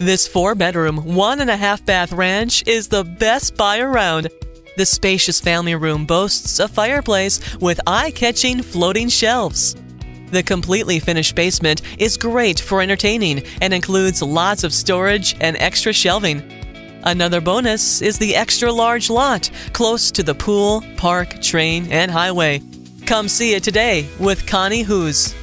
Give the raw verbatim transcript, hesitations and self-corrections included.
This four-bedroom, one-and-a-half-bath ranch is the best buy around. The spacious family room boasts a fireplace with eye-catching floating shelves. The completely finished basement is great for entertaining and includes lots of storage and extra shelving. Another bonus is the extra-large lot close to the pool, park, train, and highway. Come see it today with Connie Who's.